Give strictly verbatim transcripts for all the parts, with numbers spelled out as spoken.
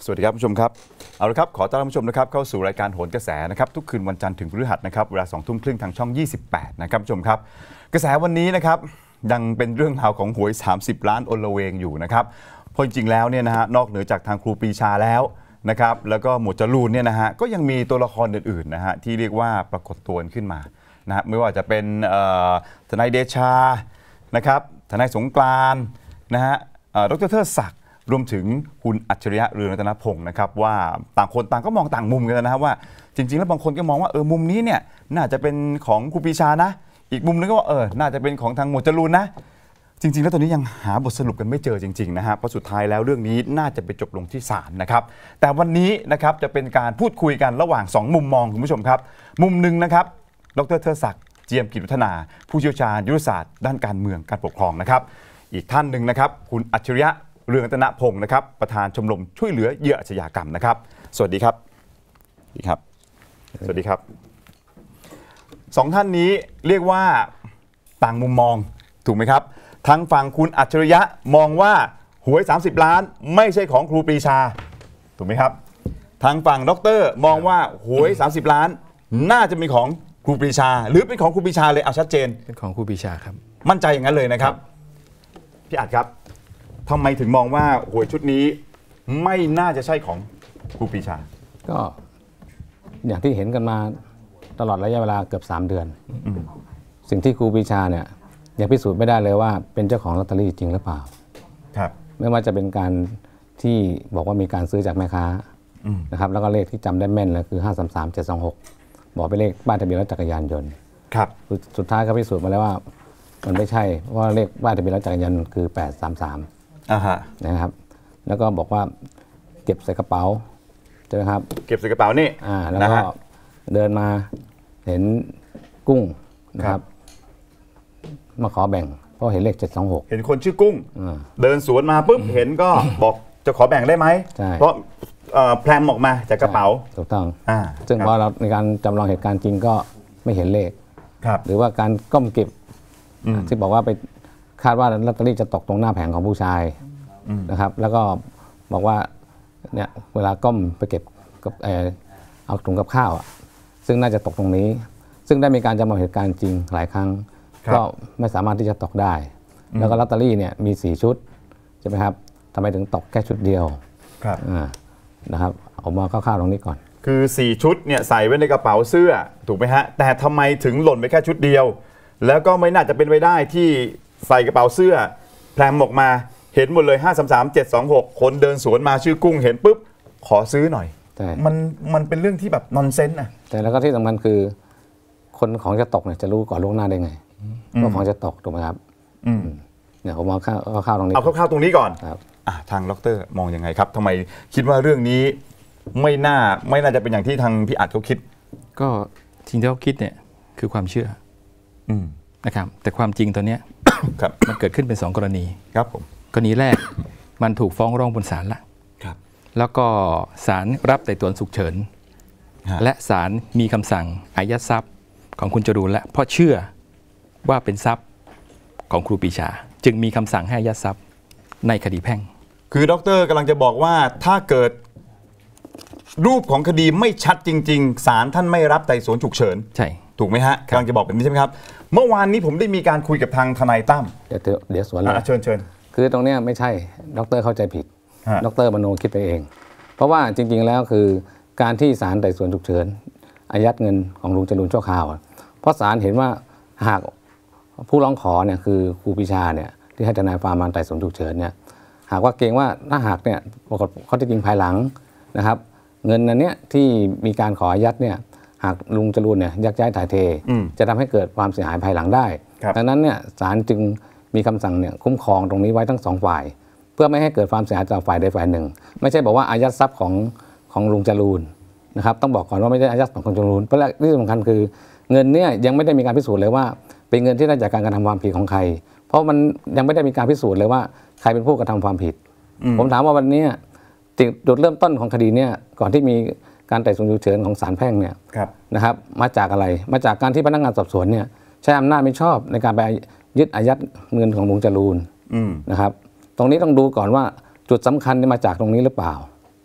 สวัสดีครับผู้ชมครับเอาละครับขอต้อนรับผู้ชมนะครับเข้าสู่รายการโหนกระแสนะครับทุกคืนวันจันทร์ถึงพฤหัสนะครับเวลาสองทุ่มครึ่งทางช่องยี่สิบแปดนะครับผู้ชมครับกระแสวันนี้นะครับยังเป็นเรื่องราวของหวยสามสิบล้านอลเวงอยู่นะครับเพราะจริงๆแล้วเนี่ยนะฮะนอกเหนือจากทางครูปรีชาแล้วนะครับแล้วก็หมวดจรูนเนี่ยนะฮะก็ยังมีตัวละครอื่นๆนะฮะที่เรียกว่าปรากฏตัวขึ้นมานะไม่ว่าจะเป็นทนายเดชานะครับทนายสงกรานต์นะฮะดร.เทิดศักดิ์รวมถึงคุณอัจฉริยะเรืองรัตนพงศ์นะครับว่าต่างคนต่างก็มองต่างมุมกันนะครับว่าจริงๆแล้วบางคนก็มองว่าเออมุมนี้เนี่ยน่าจะเป็นของครูปรีชานะอีกมุมนึงก็ว่าเออน่าจะเป็นของทางหมวดจรูนนะจริงๆแล้วตอนนี้ยังหาบทสรุปกันไม่เจอจริงๆนะฮะเพราะสุดท้ายแล้วเรื่องนี้น่าจะไปจบลงที่ศาลนะครับแต่วันนี้นะครับจะเป็นการพูดคุยกันระหว่างสองมุมมองคุณผู้ชมครับมุมหนึ่งนะครับดร.เทิดศักดิ์เจียมกิจวัฒนาผู้เชี่ยวชาญยุทธศาสตร์ด้านการเมืองการปกครองนะครับอีกท่านหนึ่งนะครับคุณอัจฉริยะเรืองรัตนพงศ์นะครับประธานชมรมช่วยเหลือเหยื่ออาชญากรรมนะครับสวัสดีครับสวัสดีครับสวัสดีครับสองท่านนี้เรียกว่าต่างมุมมองถูกไหมครับทางฝั่งคุณอัจฉริยะมองว่าหวยสามสิบล้านไม่ใช่ของครูปรีชาถูกไหมครับทางฝั่งดร.มองว่าหวยสามสิบล้านน่าจะเป็นของครูปรีชาหรือเป็นของครูปรีชาเลยเอาชัดเจนเป็นของครูปรีชาครับมั่นใจอย่างนั้นเลยนะครับพี่อัจครับทำไมถึงมองว่าหวยชุดนี้ไม่น่าจะใช่ของครูปรีชาก็อย่างที่เห็นกันมาตลอดระยะเวลาเกือบสามเดือนสิ่งที่ครูปรีชาเนี่ยยังพิสูจน์ไม่ได้เลยว่าเป็นเจ้าของลอตเตอรี่จริงหรือเปล่าครับไม่ว่าจะเป็นการที่บอกว่ามีการซื้อจากแม่ค้านะครับแล้วก็เลขที่จำได้แม่นเลยคือห้าสามสามเจ็ดสองหกบอกเป็นเลขบ้านทะเบียนรถจักรยานยนต์ครับสุดท้ายก็พิสูจน์มาแล้วว่ามันไม่ใช่เพราะว่าเลขบ้านทะเบียนรถจักรยานยนต์คือแปดสามสามอ่าฮะนะครับแล้วก็บอกว่าเก็บใส่กระเป๋าใช่ไหมครับเก็บใส่กระเป๋านี่อ่าแล้วก็เดินมาเห็นกุ้งนะครับมาขอแบ่งเพราะเห็นเลขเจ็ดสองหกเห็นคนชื่อกุ้งเดินสวนมาปุ๊บเห็นก็บอกจะขอแบ่งได้ไหมเพราะแพรมออกมาจากกระเป๋าถูกต้องซึ่งพอเราในการจำลองเหตุการณ์จริงก็ไม่เห็นเลขหรือว่าการก้มเก็บที่บอกว่าไปคาดว่าลอตเตอรี่จะตกตรงหน้าแผงของผู้ชายนะครับแล้วก็บอกว่าเนี่ยเวลาก้มไปเก็บกับเอาถุงกับข้าวซึ่งน่าจะตกตรงนี้ซึ่งได้มีการจำลองเหตุการณ์จริงหลายครั้งก็ไม่สามารถที่จะตกได้แล้วก็ลอตเตอรี่เนี่ยมีสี่ชุดใช่ไหมครับทำไมถึงตกแค่ชุดเดียวครับนะครับเอามาคร่าวๆตรงนี้ก่อนคือสี่ชุดเนี่ยใส่ไว้ในกระเป๋าเสื้อถูกไหมฮะแต่ทำไมถึงหล่นไปแค่ชุดเดียวแล้วก็ไม่น่าจะเป็นไปได้ที่ใส่กระเป๋าเสื้อแพรมออกมาเห็นหมดเลยห้าสามสามเจ็ดสองหกคนเดินสวนมาชื่อกุ้งเห็นปุ๊บขอซื้อหน่อยมันมันเป็นเรื่องที่แบบนอนเซนส์นะแต่แล้วก็ที่สำคัญคือคนของจะตกเนี่ยจะรู้ก่อนล่วงหน้าได้ไงว่าของจะตกถูกไหมครับเนี่ยผมเอาข้าวข้าวตรงนี้เอาข้าวๆตรงนี้ก่อนครับทางดร.มองยังไงครับทำไมคิดว่าเรื่องนี้ไม่น่าไม่น่าจะเป็นอย่างที่ทางพี่อัจเขาคิดก็สิ่งที่เขาคิดเนี่ยคือความเชื่อนะครับแต่ความจริงตัวเนี้ยมันเกิดขึ้นเป็นสองกรณีครับผมกรณีแรกมันถูกฟ้องร้องบนศาลละแล้วก็ศาลรับไต่สวนฉุกเฉินและศาลมีคำสั่งอายัดทรัพย์ของคุณจรูนและเพราะเชื่อว่าเป็นทรัพย์ของครูปรีชาจึงมีคำสั่งให้อายัดทรัพย์ในคดีแพ่งคือดร.กำลังจะบอกว่าถ้าเกิดรูปของคดีไม่ชัดจริงๆศาลท่านไม่รับไต่สวนฉุกเฉินใช่ถูกไหมฮะกำลังจะบอกแบบนี้ใช่ไหมครับเมื่อวานนี้ผมได้มีการคุยกับทางทนายตั้มเดี๋ยวเดี๋ยวสวนเลยเชิญเชิญคือตรงนี้ไม่ใช่ดร.เข้าใจผิดดร.มโนคิดไปเองเพราะว่าจริงๆแล้วคือการที่ศาลไต่สวนฉุกเฉินอายัดเงินของลุงจรูนชั่วคราวเพราะศาลเห็นว่าหากผู้ร้องขอเนี่ยคือครูปรีชาเนี่ยที่ให้ทนายความมาไต่สวนฉุกเฉินเนี่ยหากว่าเกรงว่าถ้าหากเนี่ยปรากฏข้อเท็จจริงภายหลังนะครับเงินนั้นเนี่ยที่มีการขออายัดเนี่ยหากลุงจรูนเนี่ยยักย้ายถ่ายเทจะทำให้เกิดความเสียหายภายหลังได้ดังนั้นเนี่ยศาลจึงมีคำสั่งเนี่ยคุ้มครองตรงนี้ไว้ทั้งสองฝ่ายเพื่อไม่ให้เกิดความเสียหายจากฝ่ายใดฝ่ายหนึ่งไม่ใช่บอกว่าอายัดทรัพย์ของของลุงจรูนนะครับต้องบอกก่อนว่าไม่ได้อายัดของลุงจรูนเพราะที่สำคัญคือเงินเนี่ยยังไม่ได้มีการพิสูจน์เลยว่าเป็นเงินที่ได้จากการกระทำความผิดของใครเพราะมันยังไม่ได้มีการพิสูจน์เลยว่าใครเป็นผู้กระทำความผิดผมถามว่าวันนี้จุดเริ่มต้นของคดีเนี่ยก่อนที่มีการไต่สวนฉุกเฉินของศาลแพ่งเนี่ยนะครับมาจากอะไรมาจากการที่พนักงานสอบสวนเนี่ยใช้อำนาจไม่ชอบในการไปยึดอายัดเงินของลุงจรูนนะครับตรงนี้ต้องดูก่อนว่าจุดสำคัญมาจากตรงนี้หรือเปล่า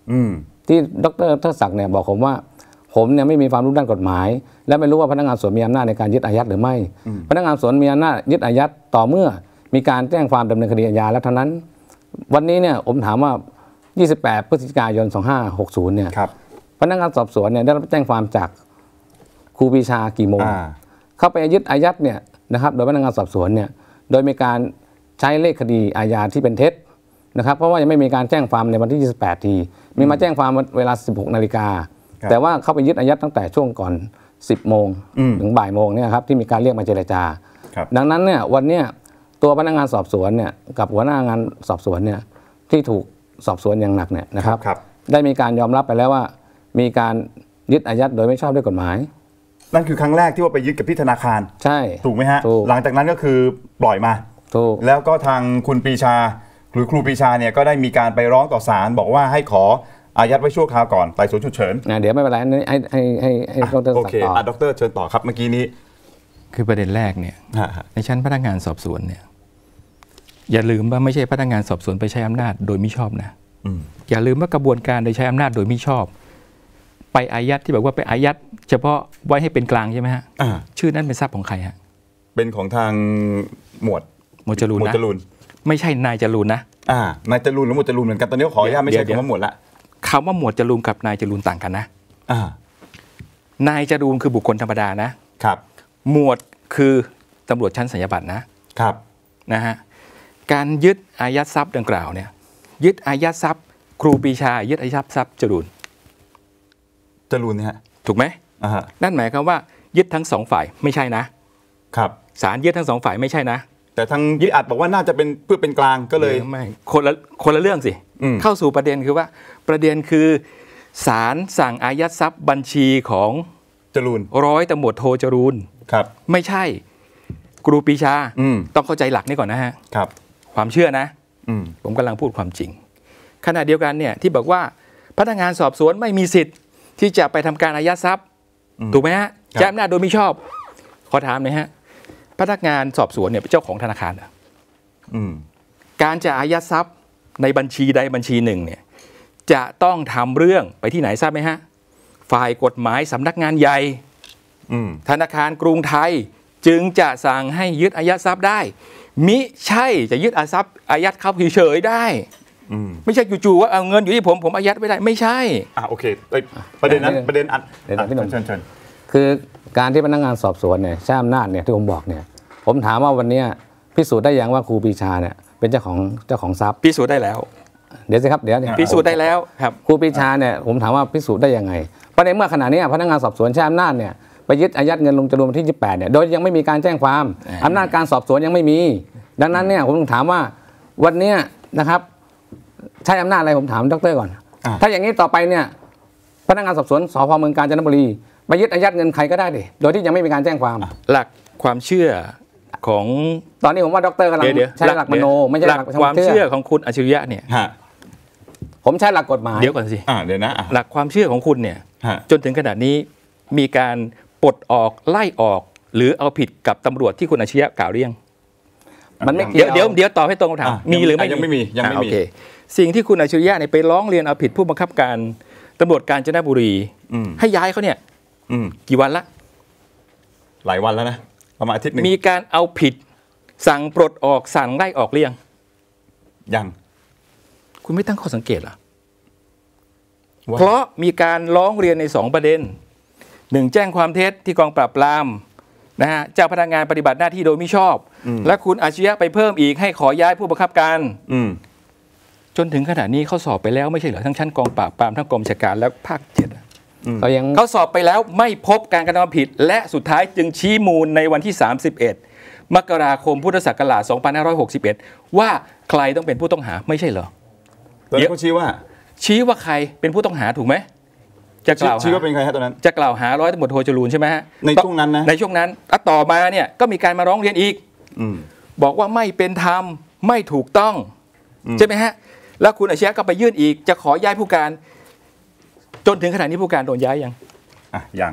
อืมที่ดร.เทิดศักดิ์เนี่ยบอกผมว่าผมเนี่ยไม่มีความรู้ด้านกฎหมายและไม่รู้ว่าพนักงานสอบสวนมีอำนาจในการยึดอายัดหรือไม่พนักงานสอบสวนมีอำนาจยึดอายัดต่อเมื่อมีการแจ้งความดำเนินคดีอาญาแล้วเท่านั้นวันนี้เนี่ยผมถามว่ายี่สิบแปดพฤศจิกายนสองห้าหกศูนย์เนี่ยพนักงานสอบสวนเนี่ยได้รับแจ้งความจากครูปรีชากี่โมงเข้าไปยึดอายัดเนี่ยนะครับโดยพนักงานสอบสวนเนี่ยโดยมีการใช้เลขคดีอาญาที่เป็นเท็จนะครับเพราะว่ายังไม่มีการแจ้งความในวันที่ยี่สิบแปดทีมีมาแจ้งความเวลาสิบหกนาฬิกาแต่ว่าเข้าไปยึดอายัดตั้งแต่ช่วงก่อนสิบโมงถึงบ่ายโมงเนี่ยครับที่มีการเรียกมาเจรจาดังนั้นเนี่ยวันเนี้ยตัวพนักงานสอบสวนเนี่ยกับหัวหน้างานสอบสวนเนี่ยที่ถูกสอบสวนอย่างหนักเนี่ยนะครับได้มีการยอมรับไปแล้วว่ามีการยึดอายัดโดยไม่ชอบด้วยกฎหมายนั่นคือครั้งแรกที่ว่าไปยึดกับที่ธนาคารใช่ถูกไหมฮะหลังจากนั้นก็คือปล่อยมาถูกแล้วก็ทางคุณปรีชาหรือครูปรีชาเนี่ยก็ได้มีการไปร้องต่อศาลบอกว่าให้ขออายัดไว้ชั่วคราวก่อนไต่สวนฉุกเฉินเดี๋ยวไม่เป็นไรให้ให้ให้ให้ดร. โอเคอ่ะดร.เชิญต่อครับเมื่อกี้นี้คือประเด็นแรกเนี่ยในชั้นพนักงานสอบสวนเนี่ยอย่าลืมว่าไม่ใช่พนักงานสอบสวนไปใช้อำนาจโดยมิชอบนะอย่าลืมว่ากระบวนการโดยใช้อำนาจโดยมิชอบไปอายัดที่บอกว่าไปอายัดเฉพาะไว้ให้เป็นกลางใช่ไหมฮะชื่อนั้นเป็นทรัพย์ของใครฮะเป็นของทางหมวดหมวดจรูนนะไม่ใช่นายจรูนนะอ่านายจรูนหรือหมวดจรูนเหมือนกันตอนนี้ขออนุญาตไม่ใช่คำว่าหมวดละคำว่าหมวดจรูนกับนายจรูนต่างกันนะนายจรูนคือบุคคลธรรมดานะครับหมวดคือตำรวจชั้นสัญญาบัตรนะครับนะฮะการยึดอายัดทรัพย์ดังกล่าวเนี่ยยึดอายัดทรัพย์ครูปรีชายึดอายัดทรัพย์จรูนจรูนเนี่ยถูกไหมนั่นหมายความว่ายึดทั้งสองฝ่ายไม่ใช่นะครับศาลยึดทั้งสองฝ่ายไม่ใช่นะแต่ทางยึดอัดบอกว่าน่าจะเป็นเพื่อเป็นกลางก็เลยไม่คนละคนละเรื่องสิเข้าสู่ประเด็นคือว่าประเด็นคือศาลสั่งอายัดทรัพย์บัญชีของจรูนร้อยตำรวจโทจรูนครับไม่ใช่ครูปรีชาต้องเข้าใจหลักนี่ก่อนนะฮะครับความเชื่อนะผมกำลังพูดความจริงขณะเดียวกันเนี่ยที่บอกว่าพนักงานสอบสวนไม่มีสิทธิ์ที่จะไปทำการอายัดทรัพย์ถูกไหมฮะใช้อำนาจโดยมิชอบขอถามหน่อยฮะพนักงานสอบสวนเนี่ยเป็นเจ้าของธนาคารการจะอายัดทรัพย์ในบัญชีใดบัญชีหนึ่งเนี่ยจะต้องทำเรื่องไปที่ไหนทราบไหมฮะฝ่ายกฎหมายสำนักงานใหญ่ธนาคารกรุงไทยจึงจะสั่งให้ยึดอายัดทรัพย์ได้มิใช่จะยึดอายัดทรัพย์อายัดเขาเฉยๆได้ไม่ใช่จู่ๆว่าเอาเงินอยู่ที่ผมผมอายัดไม่ได้ไม่ใช่อ่ะโอเคประเด็นนั้นประเด็นอันเดี๋ยวพี่หนุ่มเชิญเชิญคือการที่พนักงานสอบสวนเนี่ยใช้อำนาจเนี่ยที่ผมบอกเนี่ยผมถามว่าวันนี้พิสูจน์ได้ยังว่าครูปรีชาเนี่ยเป็นเจ้าของเจ้าของทรัพย์พิสูจน์ได้แล้วเดี๋ยวสิครับเดี๋ยวพิสูจน์ได้แล้วครับครูปรีชาเนี่ยผมถามว่าพิสูจน์ได้ยังไงเพราะในเมื่อขณะนี้พนักงานสอบสวนใช้อำนาจเนี่ยไปยึดอายัดเงินลุงจรูนวันที่ยี่สิบแปดเนี่ยโดยยังไม่มีการแจ้งความอำนาจการสอบสวนยังไม่มีดังนั้นเนี่ยผมถามว่าวันนี้นะครับใช้อำนาจอะไรผมถามดร.ก่อนถ้าอย่างนี้ต่อไปเนี่ยพนักงานสอบสวนสพ.เมืองกาญจนบุรีไปยึดอายัดเงินใครก็ได้ดิโดยที่ยังไม่มีการแจ้งความหลักความเชื่อของตอนนี้ผมว่าดร.กำลังใช้หลักมโนไม่ใช่หลักความเชื่อของคุณอัจฉริยะเนี่ยผมใช้หลักกฎหมายเดี๋ยวก่อนสิเดี๋ยวนะหลักความเชื่อของคุณเนี่ยจนถึงขนาดนี้มีการปลดออกไล่ออกหรือเอาผิดกับตำรวจที่คุณอัจฉริยะกล่าวเรียงมันไม่เกี่ยวเดี๋ยวเดี๋ยวตอบให้ตรงคำถามมีหรือไม่ยังไม่มียังไม่มีสิ่งที่คุณอัจฉริยะเนี่ยไปร้องเรียนเอาผิดผู้บังคับการตำรวจกาญจนบุรีให้ย้ายเขาเนี่ยกี่วันละหลายวันแล้วนะประมาณอาทิตย์นึงมีการเอาผิดสั่งปลดออกสั่งไล่ออกเรียงยังคุณไม่ตั้งข้อสังเกตเหรอเพราะมีการร้องเรียนในสองประเด็นหนึ่งแจ้งความเท็จที่กองปราบปรามนะฮะเจ้าพนักงานปฏิบัติหน้าที่โดยมิชอบและคุณอาชญะไปเพิ่มอีกให้ขอย้ายผู้บังคับการจนถึงขณะนี้เขาสอบไปแล้วไม่ใช่เหรอทั้งชั้นกองปราบปรามทั้งกรมราชการและภาคเจ็ดเขายังเขาสอบไปแล้วไม่พบการกระทำผิดและสุดท้ายจึงชี้มูลในวันที่สามสิบเอ็ดมกราคมพุทธศักราชสองพันห้าร้อยหกสิบเอ็ดว่าใครต้องเป็นผู้ต้องหาไม่ใช่เหรอตอนนี้เขาชี้ว่าชี้ว่าใครเป็นผู้ต้องหาถูกไหมจะกล่าวชี้ว่าเป็นใครฮะตอนนั้นจะกล่าวหาร้อยตำรวจโทจรูนใช่ไหมฮะในช่วงนั้นนะในช่วงนั้นต่อมาเนี่ยก็มีการมาร้องเรียนอีกบอกว่าไม่เป็นธรรมไม่ถูกต้องใช่ไหมฮะแล้วคุณอาชญะก็ไปยื่นอีกจะขอย้ายผู้การจนถึงขณะนี้ผู้การโดนย้ายยังอ่ะยัง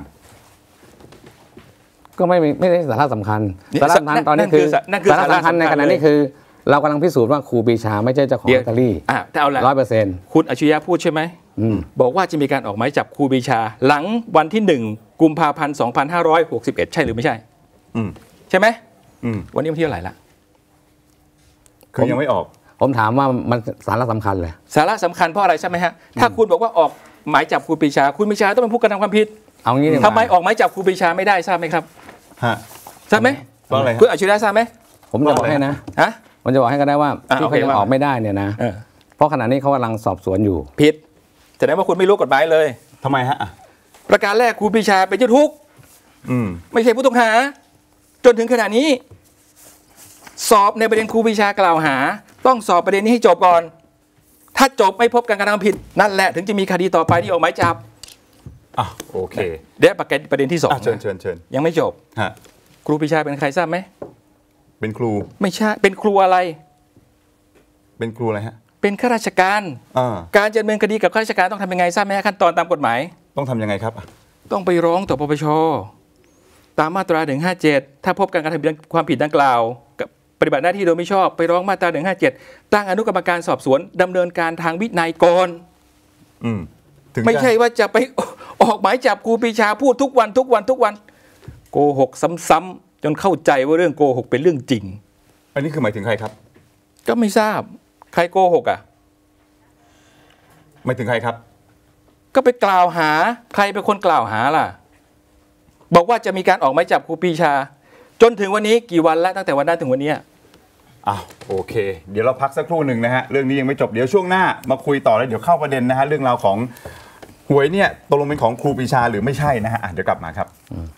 ก็ไม่ไม่ได้สาระสำคัญสาระสำคัญตอนนี้คือสาระสำคัญในขณะนี้คือเรากำลังพิสูจน์ว่าครูปรีชาไม่ใช่เจ้าของลอตเตอรี่อ่ะถ้าเอาละร้อยเปอร์เซ็นต์คุณอัจฉริยะพูดใช่ไหมบอกว่าจะมีการออกหมายจับครูปรีชาหลังวันที่หนึ่งกุมภาพันธ์สองพันห้าร้อยหกสิบเอ็ดใช่หรือไม่ใช่ใช่ไหมวันนี้วันที่เท่าไหร่ละคือยังไม่ออกผมถามว่ามันสาระสำคัญเลยสาระสำคัญเพราะอะไรใช่ไหมฮะถ้าคุณบอกว่าออกหมายจับครูปรีชาคุณปรีชาต้องเป็นผู้กระทำความผิดเอางี้ทำไมออกหมายจับครูปรีชาไม่ได้ทราบไหมครับฮะทราบไหมเพราะอะไรคุณอัจฉริยะทราบไหมผมจะบอกให้นะฮะผมจะบอกให้ก็ได้ว่าที่เขายังออกไม่ได้เนี่ยนะเพราะขณะนี้เขากำลังสอบสวนอยู่ผิดแสดงว่าคุณไม่รู้กฎหมายเลยทำไมฮะประการแรกครูปรีชาเป็นเจ้าทุกข์ไม่ใช่ผู้ต้องหาจนถึงขณะนี้สอบในประเด็นครูปรีชากล่าวหาต้องสอบประเด็นนี้ให้จบก่อนถ้าจบไม่พบการกระทำผิดนั่นแหละถึงจะมีคดีต่อไปที่ออกหมายจับอ่ะโอเคเดี๋ยวประเด็นประเด็นที่สองเชิญเชิญเชิญยังไม่จบฮะครูปรีชาเป็นใครทราบไหมเป็นครูไม่ใช่เป็นครูอะไรเป็นครูอะไรฮะเป็นข้าราชการการจะดำเนินคดีกับข้าราชการต้องทำยังไงทราบไหมขั้นตอนตามกฎหมายต้องทำยังไงครับต้องไปร้องต่อปปชตามมาตราหนึ่งห้าเจ็ดถ้าพบการกระทำความผิดดังกล่าวกับปฏิบัติหน้าที่โดยไม่ชอบไปร้องมาตราหนึ่งห้าเจ็ดตั้งอนุกรรมการสอบสวนดำเนินการทางวินัยก่อนไม่ใช่ว่าจะไปออกหมายจับครูปรีชาพูดทุกวันทุกวันทุกวันโกหกซ้ำๆจนเข้าใจว่าเรื่องโกหกเป็นเรื่องจริงอันนี้คือหมายถึงใครครับก็ไม่ทราบใครโกหกอ่ะหมายถึงใครครับก็ไปกล่าวหาใครเป็นคนกล่าวหาล่ะบอกว่าจะมีการออกหมายจับครูปรีชาจนถึงวันนี้กี่วันแล้วตั้งแต่วันนั้นถึงวันนี้อ้าวโอเคเดี๋ยวเราพักสักครู่หนึ่งนะฮะเรื่องนี้ยังไม่จบเดี๋ยวช่วงหน้ามาคุยต่อแล้วเดี๋ยวเข้าประเด็นนะฮะเรื่องราวของหวยเนี่ยตกลงเป็นของครูปรีชาหรือไม่ใช่นะฮะเดี๋ยวกลับมาครับ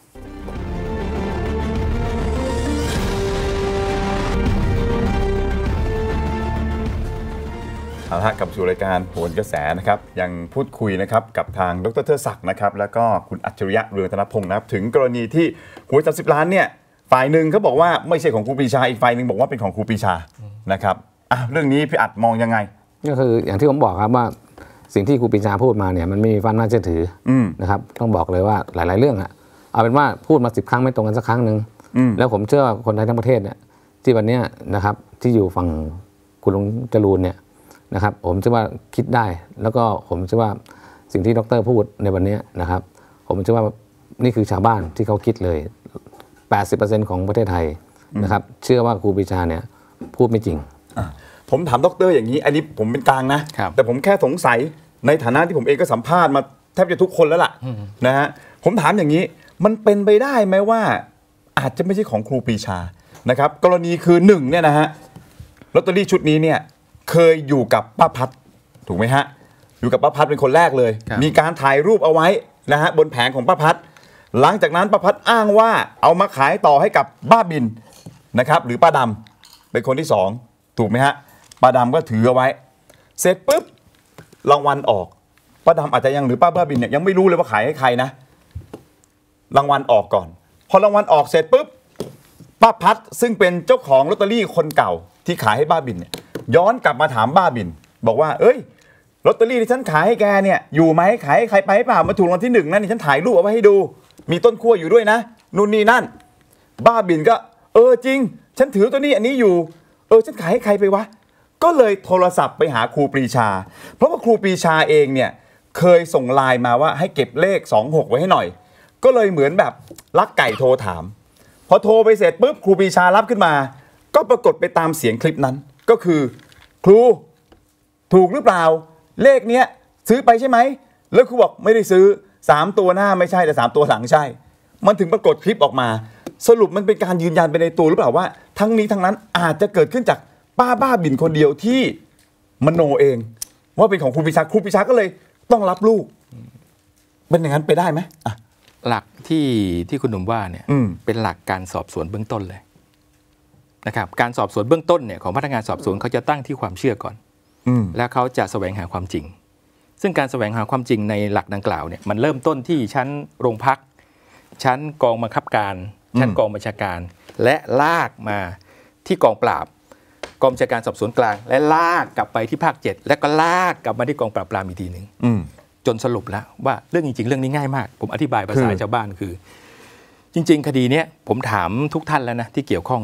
เอาละกลับสู่รายการโหนกระแสนะครับยังพูดคุยนะครับกับทางดร.เทิดศักดิ์นะครับแล้วก็คุณอัจฉริยะเรืองธนพงศ์นะครับถึงกรณีที่หวยสามสิบล้านเนี่ยฝ่ายหนึ่งเขาบอกว่าไม่ใช่ของครูปรีชาอีกฝ่ายหนึ่งบอกว่าเป็นของครูปรีชานะครับอ่ะเรื่องนี้พี่อัดมองยังไงก็คืออย่างที่ผมบอกครับว่าสิ่งที่ครูปรีชาพูดมาเนี่ยมันไม่มีฟันน่าเชื่อถือนะครับต้องบอกเลยว่าหลายๆเรื่องอะเอาเป็นว่าพูดมาสิบครั้งไม่ตรงกันสักครั้งหนึ่งแล้วผมเชื่อว่าคนไทยทั้งประเทศเนี่ยที่วันนี้นะครับที่อยู่ฝั่งคุณลุงจรูนเนี่ยนะครับผมเชื่อว่าคิดได้แล้วก็ผมเชื่อว่าสิ่งที่ดร.พูดในวันนี้นะครับผมเชื่อว่านี่คือชาวบ้านที่เขาคิดเลย แปดสิบเปอร์เซ็นต์ ของประเทศไทยนะครับเชื่อว่าครูปรีชาเนี่ยพูดไม่จริงผมถามดร.อย่างนี้อันนี้ผมเป็นกลางนะแต่ผมแค่สงสัยในฐานะที่ผมเองก็สัมภาษณ์มาแทบจะทุกคนแล้วล่ะนะฮะผมถามอย่างนี้มันเป็นไปได้ไหมว่าอาจจะไม่ใช่ของครูปรีชานะครับกรณีคือหนึ่งเนี่ยนะฮะลอตเตอรี่ชุดนี้เนี่ยเคยอยู่กับป้าพัดถูกไหมฮะอยู่กับป้าพัดเป็นคนแรกเลยมีการถ่ายรูปเอาไว้นะฮะบนแผงของป้าพัดหลังจากนั้นป้าพัดอ้างว่าเอามาขายต่อให้กับบ้าบินนะครับหรือป้าดำเป็นคนที่สองถูกไหมฮะป้าดำก็ถือเอาไว้เสร็จปุ๊บรางวัลออกป้าดำอาจจะยังหรือป้าบ้าบินเนี่ยยังไม่รู้เลยว่าขายให้ใครนะรางวัลออกก่อนพอรางวัลออกเสร็จปุ๊บป้าพัดซึ่งเป็นเจ้าของลอตเตอรี่คนเก่าที่ขายให้บ้าบินเนี่ยย้อนกลับมาถามบ้าบินบอกว่าเอ้ยลอตเตอรี่ที่ฉันขายให้แกเนี่ยอยู่ไหมขายให้ใครไปให้เปล่ามาถูกรางวัลที่หนึ่งนั่นนี่ฉันถ่ายรูปเอาไว้ให้ดูมีต้นขั้วอยู่ด้วยนะนู่นนี่นั่นบ้าบินก็เออจริงฉันถือตัวนี้อันนี้อยู่เออฉันขายให้ใครไปวะก็เลยโทรศัพท์ไปหาครูปรีชาเพราะว่าครูปรีชาเองเนี่ยเคยส่งไลน์มาว่าให้เก็บเลขสองหกไว้ให้หน่อยก็เลยเหมือนแบบลักไก่โทรถามพอโทรไปเสร็จปุ๊บครูปรีชารับขึ้นมาก็ปรากฏไปตามเสียงคลิปนั้นก็คือครูถูกหรือเปล่าเลขเนี้ยซื้อไปใช่ไหมแล้วครูบอกไม่ได้ซื้อสามตัวหน้าไม่ใช่แต่สามตัวหลังใช่มันถึงปรากฏคลิปออกมาสรุปมันเป็นการยืนยันไปในตัวหรือเปล่าว่าทั้งนี้ทั้งนั้นอาจจะเกิดขึ้นจากป้าบ้าบินคนเดียวที่มโนเองว่าเป็นของครูปรีชาครูปรีชาก็เลยต้องรับลูกเป็นอย่างนั้นไปได้ไหมอ่ะหลักที่ที่คุณหนุ่มว่าเนี่ยเป็นหลักการสอบสวนเบื้องต้นเลยนะครับการสอบสวนเบื้องต้นเนี่ยของพนักงานสอบสวนเขาจะตั้งที่ความเชื่อก่อนแล้วเขาจะแสวงหาความจริงซึ่งการแสวงหาความจริงในหลักดังกล่าวเนี่ยมันเริ่มต้นที่ชั้นโรงพักชั้นกองบังคับการชั้นกองบัญชาการและลากมาที่กองปราบกองบัญชาการสอบสวนกลางและลากกลับไปที่ภาคเจ็ดและก็ลากกลับมาที่กองปราบปรามอีกทีหนึ่งจนสรุปแล้วว่าเรื่องจริงๆเรื่องนี้ง่ายมากผมอธิบายภาษาชาวบ้านคือจริงๆคดีเนี้ยผมถามทุกท่านแล้วนะที่เกี่ยวข้องเนี่ย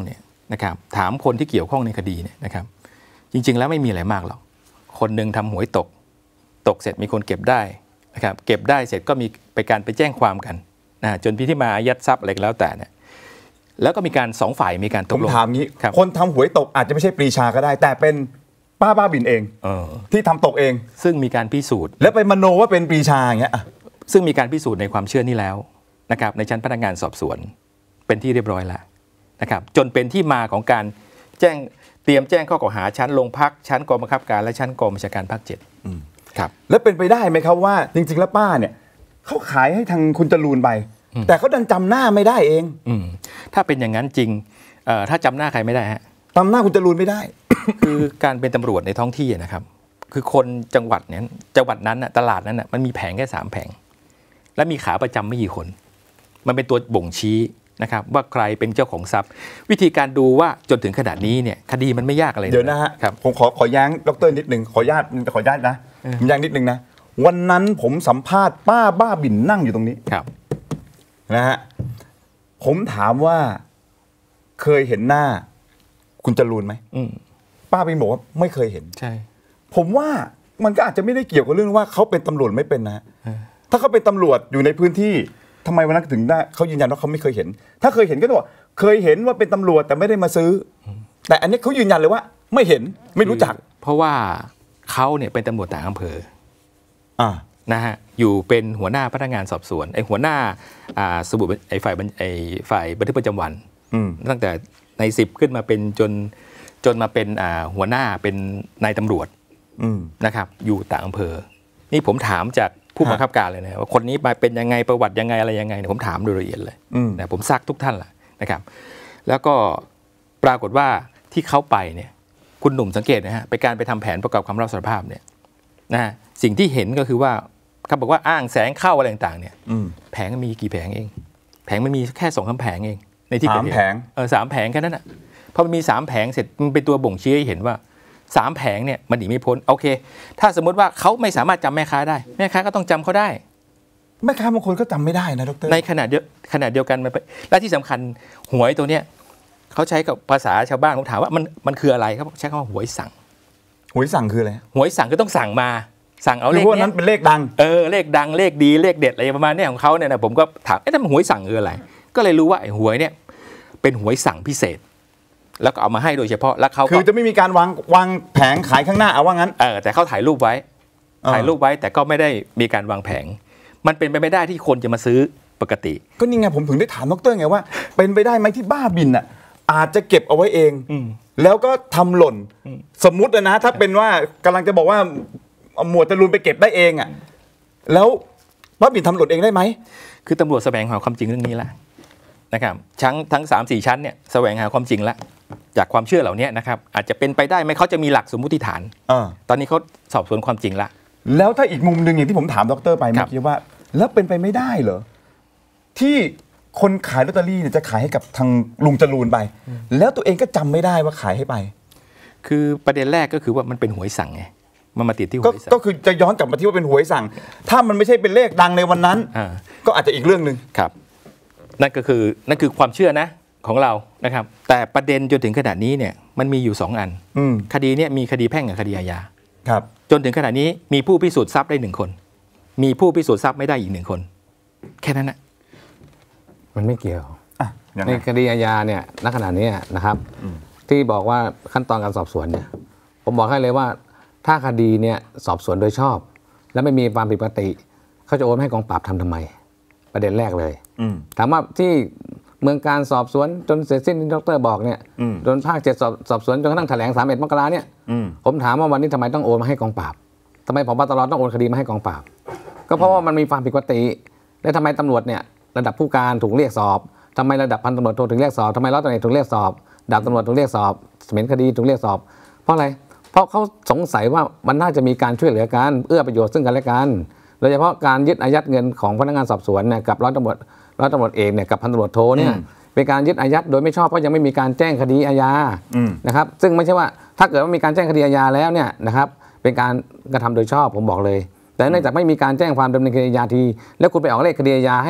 นะครับถามคนที่เกี่ยวข้องในคดีเนี่ยนะครับจริงๆแล้วไม่มีอะไรมากหรอกคนหนึ่งทำหวยตกตกเสร็จมีคนเก็บได้นะครับเก็บได้เสร็จก็มีไปการไปแจ้งความกันนะจนพี่ที่มาอายัดทรัพย์อะไรแล้วแต่เนี่ยแล้วก็มีการสองฝ่ายมีการตผกมลงถามงี้ครับคนทำหวยตกอาจจะไม่ใช่ปรีชาก็ได้ แต่เป็นป้าบ้าบินเองเออที่ทำตกเองซึ่งมีการพิสูจน์แล้วไปมโนว่าเป็นปรีชาอย่างเงี้ยอ่ะซึ่งมีการพิสูจน์ในความเชื่อนี้แล้วนะครับในชั้นพนักงานสอบสวนเป็นที่เรียบร้อยแล้วนะครับจนเป็นที่มาของการแจ้งเตรียมแจ้งข้อกล่าวหาชั้นโรงพักชั้นกองบังคับการและชั้นกองบัญชาการภาคเจ็ดครับแล้วเป็นไปได้ไหมครับว่าจริงๆแล้วป้าเนี่ยเขาขายให้ทางคุณจรูนไปแต่เขาดันจำหน้าไม่ได้เองอืมถ้าเป็นอย่างนั้นจริงเอ่อถ้าจำหน้าใครไม่ได้ฮะจำหน้าคุณจรูนไม่ได้คือการเป็นตำรวจในท้องที่นะครับคือคนจังหวัดเนี้ยจังหวัดนั้นน่ะตลาดนั้นน่ะมันมีแผงแค่สามแผงและมีขาประจำไม่กี่คน มันเป็นตัวบ่งชี้นะครับว่าใครเป็นเจ้าของทรัพย์ วิธีการดูว่าจนถึงขนาดนี้เนี่ยคดีมันไม่ยากอะไรเดี๋ยวนะฮะครับผมขอขอแย้งดรนิดนึงขออนุญาตขออนุญาตนะผมแย้งนิดนึงนะวันนั้นผมสัมภาษณ์ป้าบ้าบินนั่งอยู่ตรงนี้ครับนะฮะผมถามว่าเคยเห็นหน้าคุณจรูนไหมอืมป้าบินบอกว่าไม่เคยเห็นใช่ผมว่ามันก็อาจจะไม่ได้เกี่ยวกับเรื่องว่าเขาเป็นตำรวจไม่เป็นนะเออถ้าเขาเป็นตำรวจอยู่ในพื้นที่ทำไมวันนั้นถึงได้เขายืนยันว่าเขาไม่เคยเห็น ถ้าเคยเห็นก็ต้องบอกเคยเห็นว่าเป็นตำรวจแต่ไม่ได้มาซื้อ แต่อันนี้เขายืนยันเลยว่า ไม่เห็นไม่รู้จักเพราะว่าเขาเนี่ยเป็นตำรวจต่างอำเภออ่านะฮะอยู่เป็นหัวหน้าพนักงานสอบสวนไอ้หัวหน้าอ่าสมุดไอ้ฝ่ายบัญไอ้ฝ่ายบันทึกประจำวันอืมตั้งแต่ในสิบขึ้นมาเป็นจนจนมาเป็นอ่าหัวหน้าเป็นนายตำรวจอืมนะครับอยู่ต่างอำเภอนี่ผมถามจากผู้บังคับการเลยนะว่าคนนี้มาเป็นยังไงประวัติยังไงอะไรยังไงเนี่ยผมถามโดยละเอียดเลยอืมนะผมซักทุกท่านแหละนะครับ แล้วก็ปรากฏว่าที่เขาไปเนี่ยคุณหนุ่มสังเกตนะฮะไปการไปทำแผนประกอบคำรับสารภาพเนี่ยนะฮะสิ่งที่เห็นก็คือว่าเขาบอกว่าอ้างแสงเข้าอะไรต่างๆเนี่ยอืมแผงมีกี่แผงเอง แผงมันมีแค่สองสามแผงเองในที่เกิดเหตุสามแผงเออสามแผงแค่นั้นอ่ะพอมันมีสามแผงเสร็จมันเป็นตัวบ่งชี้ให้เห็นว่าสามแผงเนี่ยมันหนีไม่พ้นโอเค ถ้าสมมติว่าเขาไม่สามารถจำแม่ค้าได้แม่ค้าก็ต้องจำเขาได้แม่ค้าบางคนก็จำไม่ได้นะดรในขณะเดียวขณะเดียวกันมันไปและที่สำคัญหวยตัวเนี้ยเขาใช้กับภาษาชาวบ้านผมถามว่ามันมันคืออะไรครับใช้คำว่าหวยสั่งหวยสั่งคืออะไรหวยสั่งก็ต้องสั่งมาสั่งเอาคืเลอขพวกเนี้นั้ยนเป็นเลขดังเออเลขดังเลขดีเลขเด็ดอะไรประมาณเนี้ยของเขาเนี่ยนะผมก็ถามเอ๊ะถ้ามันหวยสั่งคืออะไรก็เลยรู้ว่าไอ้หวยเนี่ยเป็นหวยสั่งพิเศษ แล้วก็เอามาให้โดยเฉพาะแล้วเขาคืก็อจะไม่มีการวางวางแผงขายข้างหน้าเอาว่างั้นเออแต่เขาถ่ายรูปไว้อ่าถ่ายรูปไว้แต่ก็ไม่ได้มีการวางแผง มันเป็นไปไม่ได้ที่คนจะมาซื้อปกติก็นี่ไงผมถึงได้ถามดรไงว่า เป็นไปได้ไหมที่บ้าบินอ่ะอาจจะเก็บเอาไว้เองอืมแล้วก็ทำหล่น สมมุตินะ ถ้าเป็นว่ากำลังจะบอกว่าหมวดจรูนไปเก็บได้เองอ่ะแล้วบ้าบินทำหล่นเองได้ไหมคือตำรวจแสวงหาความจริงเรื่องนี้แหละนะครับชั้นทั้ง สามสี่ ชั้นเนี่ยแสวงหาความจริงแล้วจากความเชื่อเหล่านี้นะครับอาจจะเป็นไปได้ไหมเขาจะมีหลักสมมุติฐานอ่าตอนนี้เขาสอบสวนความจริงละแล้วถ้าอีกมุมหนึ่งอย่างที่ผมถามดรไปคเมื่รัอบ กี้ว่า แล้วเป็นไปไม่ได้เหรอที่คนขายลอตเตอรี่เนี่ยจะขายให้กับทางลุงจรูนไป แล้วตัวเองก็จำไม่ได้ว่าขายให้ไปคือประเด็นแรกก็คือว่ามันเป็นหวยสั่งไงมันมาติดที่หก็วยสั่งก็คือจะย้อนกลับมาที่ว่าเป็นหวยสั่ง ถ้ามันไม่ใช่เป็นเลขดังในวันนั้นอ่าก็อาจจะอีกเรื่องหนึ่งครับนั่นก็คือนั่นคือความเชื่อนะของเรานะครับแต่ประเด็นจนถึงขนาดนี้เนี่ยมันมีอยู่สองอันอืมคดีเนี่ยมีคดีแพ่งกับคดีอาญาครับจนถึงขณะนี้มีผู้พิสูจน์ทรัพย์ได้หนึ่งคน มีผู้พิสูจน์ทรัพย์ไม่ได้อีกหนึ่งคน แค่นั้นนะมันไม่เกี่ยวอ่ะยังในไงคดีอาญาเนี่ยณขณะนี้นะครับที่บอกว่าขั้นตอนการสอบสวนเนี่ยผมบอกให้เลยว่าถ้าคดีเนี่ยสอบสวนโดยชอบ และไม่มีความผิดปกติเขาจะโอนให้กองปราบทำทำไม ประเด็นแรกเลยอืมถามว่าที่เมืองการสอบสวนจนเสร็จสิ้นที่ดรบอกเนี่ยอืมจนภาคเจ็ดสอบสอบสวนจนกระทั่งแถลงสามเอ็ดมกราเนี่ยอืมผมถามว่าวันนี้ทำไมต้องโอนมาให้กองปราบทำไมผบตรต้องโอนคดีมาให้กองปราบก็เพราะว่ามันมีความผิดปกติและทำไมตำรวจเนี่ยระดับผู้การถูกเรียกสอบทำไมระดับพันตำรวจโทถึงเรียกสอบทำไมร้อยตำรวจเอกถูกเรียกสอบดาบตำรวจถูกเรียกสอบเสมียนคดีถูกเรียกสอบ เพราะอะไรเพราะเขาสงสัยว่ามันน่าจะมีการช่วยเหลือกันเอื้อประโยชน์ซึ่งกันและกันโดยเฉพาะการยึดอายัดเงินของพนักงานสอบสวนเนี่ยกับร้อยตำรวจร้อยตำรวจเอกเนี่ยกับพันตำรวจโทเนี่ยเป็นการยึดอายัดโดยไม่ชอบเพราะยังไม่มีการแจ้งคดีอาญาอืมนะครับซึ่งไม่ใช่ว่าถ้าเกิดว่ามีการแจ้งคดีอาญาแล้วเนี่ยนะครับเป็นการกระทำโดยชอบผมบอกเลย แต่เนื่องจากไม่มีการแจ้งความดำเนินคดีอาญาทีแล้วคุณไปออกเลขคดีอาญาให้กับ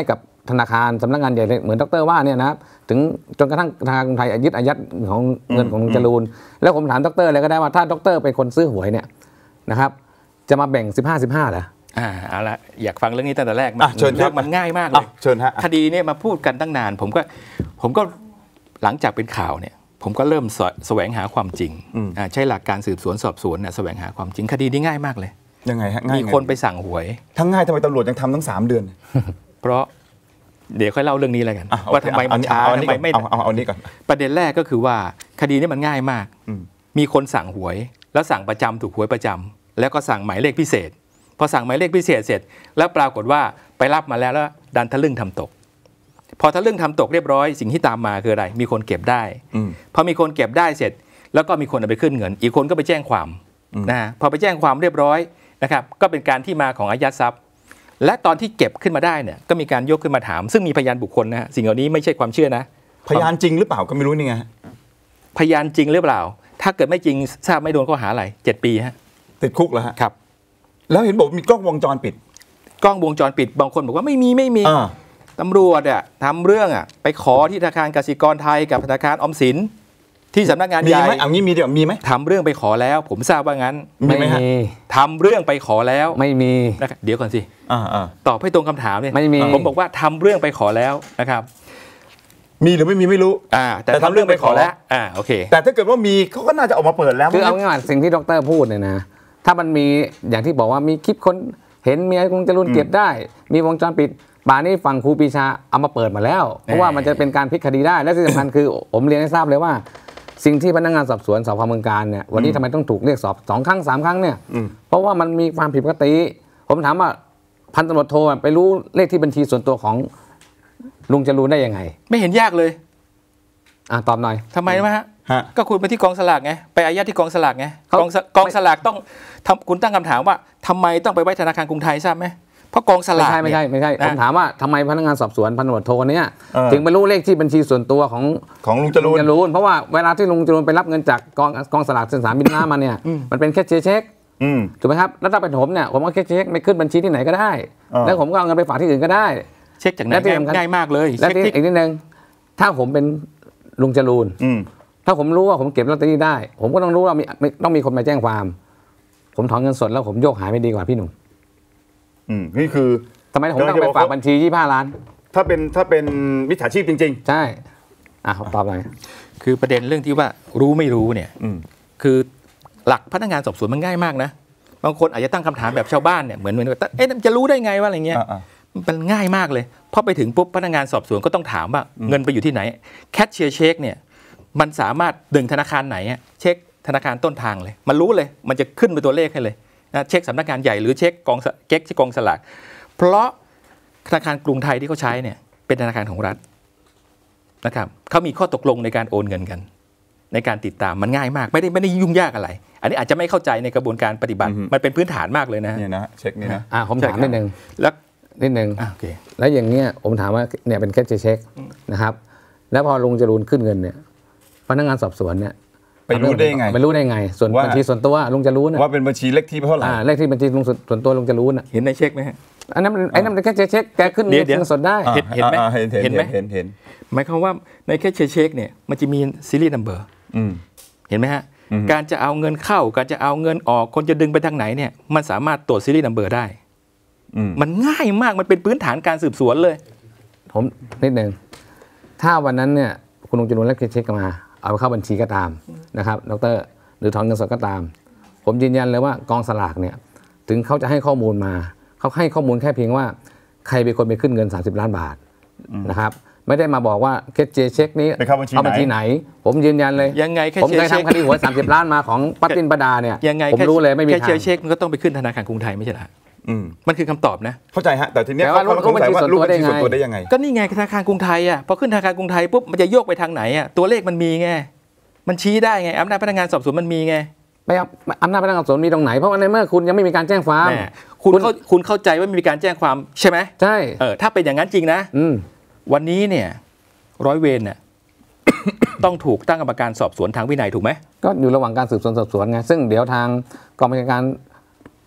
ธนาคารสำนักงานใหญ่เหมือนดรว่าเนี่ยนะครับถึงจนกระทั่งธนาคารกรุงไทยยึดอายัดของเงินของลุงจรูนแล้วผมถามดรเลยก็ได้ว่าถ้าดรเป็นคนซื้อหวยเนี่ยนะครับจะมาแบ่งสิบห้า สิบห้าเหรออ่าเอาละอยากฟังเรื่องนี้ตั้งแต่แรกมันเชิญครับมันง่ายมากเลยเชิญฮะคดีเนี่ยมาพูดกันตั้งนานผมก็ผมก็หลังจากเป็นข่าวเนี่ยผมก็เริ่มแสวงหาความจริงใช้หลักการสืบสวนสอบสวนเนี่ยแสวงหาความจริงคดีนี้ง่ายมากเลยยังไงฮะมีคนไปสั่งหวยทั้งง่ายทำไมตำรวจยังทำทั้งสามเดือนเพราะเดี๋ยวค่อยเล่าเรื่องนี้แล้วกันว่าทำไมมันช้าทำไมไม่เอาเอานี้ก่อนประเด็นแรกก็คือว่าคดีนี้มันง่ายมากมีคนสั่งหวยแล้วสั่งประจำถูกหวยประจำแล้วก็สั่งหมายเลขพิเศษพอสั่งหมายเลขพิเศษเสร็จแล้วปรากฏว่าไปรับมาแล้วแล้วดันทะลึ่งทำตกพอทะลึ่งทำตกเรียบร้อยสิ่งที่ตามมาคืออะไรมีคนเก็บได้พอมีคนเก็บได้เสร็จแล้วก็มีคนเอาไปขึ้นเงินอีกคนก็ไปแจ้งความนะพอไปแจ้งความเรียบร้อยนะครับก็เป็นการที่มาของอายัดทรัพย์และตอนที่เก็บขึ้นมาได้เนี่ยก็มีการยกขึ้นมาถามซึ่งมีพยานบุคคลนะฮะสิ่งเหล่านี้ไม่ใช่ความเชื่อนะพยานจริงหรือเปล่าก็ไม่รู้นี่ไงพยานจริงหรือเปล่าถ้าเกิดไม่จริงทราบไม่โดนข้อหาอะไรเจ็ดปีฮะติดคุกแล้วฮะครับแล้วเห็นบอกมีกล้องวงจรปิดกล้องวงจรปิดบางคนบอกว่าไม่มีไม่มีตำรวจอ่ะทำเรื่องอ่ะไปขอที่ธนาคารกสิกรไทยกับธนาคารออมสินที่สำนักงานใหญ่มีไหมเอางี้มีเดี๋ยวมีไหมทำเรื่องไปขอแล้วผมทราบว่างั้นไม่มีทำเรื่องไปขอแล้วไม่มีนะครับเดี๋ยวก่อนสิตอบให้ตรงคำถามเนี่ยไม่มีผมบอกว่าทำเรื่องไปขอแล้วนะครับมีหรือไม่มีไม่รู้อ่าแต่ทำเรื่องไปขอแล้วอ่าโอเคแต่ถ้าเกิดว่ามีเขาก็น่าจะออกมาเปิดแล้วคือเอาง่ายๆสิ่งที่ดรพูดเนี่ยนะถ้ามันมีอย่างที่บอกว่ามีคลิปคนเห็นเมียลุงจรูนเก็บได้มีวงจรปิดป่านนี้ฝั่งครูปรีชาเอามาเปิดมาแล้วเพราะว่ามันจะเป็นการพลิกคดีได้และที่สำคัญคือผมเรียนให้ทราบเลยว่าสิ่งที่พนักงานสอบสวนสพเมืองกาญเนี่ยวันนี้ทำไมต้องถูกเรียกสอบสองครั้งสามครั้งเนี่ยเพราะว่ามันมีความผิดปกติผมถามว่าพันตำรวจโทไปรู้เลขที่บัญชีส่วนตัวของลุงจรูนได้ยังไงไม่เห็นยากเลยอ่ะตอบหน่อยทำไมนะฮะก็คุณไปที่กองสลากไงไปอายัดที่กองสลากไงกองกองสลากต้องทำคุณตั้งคำถามว่าทำไมต้องไปไว้ธนาคารกรุงไทยทราบไหมเพราะกองสลากไม่ใช่ไม่ใช่ไม่ใช่ผมถามว่าทำไมพนักงานสอบสวนพันตำรวจโทคนนี้ถึงไปรู้เลขที่บัญชีส่วนตัวของของลุงจรูนเพราะว่าเวลาที่ลุงจรูนไปรับเงินจากกองกองสลากเส้นสามบินน้ำมาเนี่ยมันเป็นแค่เช็คถูกไหมครับแล้วถ้าเป็นผมเนี่ยผมก็แค่เช็คไม่ขึ้นบัญชีที่ไหนก็ได้แล้วผมก็เอาเงินไปฝากที่อื่นก็ได้เช็คจากไหนง่ายมากเลยและอีกนิดนึงถ้าผมเป็นลุงจรูนถ้าผมรู้ว่าผมเก็บลอตเตอรี่ได้ผมก็ต้องรู้ว่ามีต้องมีคนมาแจ้งความผมถอนเงินสดแล้วผมโยกหายไม่ดีกว่าพี่หนุ่มอืมนี่คือทำไมผมต้องไปฝากบัญชียี่สิบห้าล้านถ้าเป็นถ้าเป็นมิจฉาชีพจริงๆใช่อ่ะตอบหน่อยคือประเด็นเรื่องที่ว่ารู้ไม่รู้เนี่ยคือหลักพนักงานสอบสวนมันง่ายมากนะบางคนอาจจะตั้งคำถามแบบชาวบ้านเนี่ยเหมือนเหมือนเอ๊ะจะรู้ได้ไงว่าอะไรเงี้ยมันง่ายมากเลยพอไปถึงปุ๊บพนักงานสอบสวนก็ต้องถามว่าเงินไปอยู่ที่ไหนแคชเชียร์เช็คเนี่ยมันสามารถดึงธนาคารไหนเช็คธนาคารต้นทางเลยมันรู้เลยมันจะขึ้นเป็นตัวเลขให้เลยนะเช็คสำนักงานใหญ่หรือเช็คกองเช็คที่กองสลากเพราะธนาคารกรุงไทยที่เขาใช้เนี่ยเป็นธนาคารของรัฐนะครับเขามีข้อตกลงในการโอนเงินกันในการติดตามมันง่ายมากไม่ได้ไม่ได้ยุ่งยากอะไรอันนี้อาจจะไม่เข้าใจในกระบวนการปฏิบัติมันเป็นพื้นฐานมากเลยนะเนี่ยนะเช็คนี่นะอ่าผมถามนิดนึงแล้วนิดนึงโอเคแล้วอย่างเงี้ยผมถามว่าเนี่ยเป็นแคชเชียร์เช็คนะครับแล้วพอลุงจรูนขึ้นเงินเนี่ยพนักงานสอบสวนเนี่ยไปรู้ได้ไงไปรู้ได้ไงส่วนบัญชีส่วนตัวลุงจะรู้นะว่าเป็นบัญชีเลขที่เท่าไหร่เลขที่บัญชีลุงส่วนตัวลุงจะรู้นะเห็นในเช็คไหมฮะอันนั้นไอ้นั่นเป็นแค่เช็คแกขึ้นเงินสดได้เห็นไหมเห็นไหมเห็นเห็นหมายความว่าในแค่เช็คเนี่ยมันจะมีซีรีส์นัมเบอร์เห็นไหมฮะการจะเอาเงินเข้าการจะเอาเงินออกคนจะดึงไปทางไหนเนี่ยมันสามารถตรวจซีรีส์นัมเบอร์ได้มันง่ายมากมันเป็นพื้นฐานการสืบสวนเลยผมนิดนึงถ้าวันนั้นเนี่ยคุณลุงจรูนแล้วเช็คมาเอาเข้าบัญชีก็ตามนะครับดร.หรือถอนเงินสดก็ตามผมยืนยันเลยว่ากองสลากเนี่ยถึงเขาจะให้ข้อมูลมาเขาให้ข้อมูลแค่เพียงว่าใครเป็นคนไปขึ้นเงินสามสิบล้านบาทนะครับไม่ได้มาบอกว่าเคสเจเช็คนี้เข้าบัญชีไหนผมยืนยันเลยยังไงผมเคยทำคดีหวยสามสิบล้านมาของป้าติ้นป้าดาเนี่ยผมรู้เลยไม่มีทางแค่เช็คมันก็ต้องไปขึ้นธนาคารกรุงไทยไม่ใช่หรอมันคือคำตอบนะเข้าใจฮะแต่ทีนี้เขาสงสัยว่ารูปบัญชีส่วนตัวได้ยังไงก็นี่ไงธนาคารกรุงไทยอ่ะพอขึ้นธนาคารกรุงไทยปุ๊บมันจะโยกไปทางไหนอ่ะตัวเลขมันมีไงมันชี้ได้ไงอำนาจพนักงานสอบสวนมันมีไงไม่ครับอำนาจพนักงานสอบสวนมีตรงไหนเพราะว่าในเมื่อคุณยังไม่มีการแจ้งความคุณคุณเข้าใจว่ามีการแจ้งความใช่ไหมใช่เออถ้าเป็นอย่างนั้นจริงนะวันนี้เนี่ยร้อยเวรเนี่ยต้องถูกตั้งกรรมการสอบสวนทางวินัยถูกไหมก็อยู่ระหว่างการสืบสวนสอบสวนไงซึ่งเดี๋ยวทางกองบัญชาการ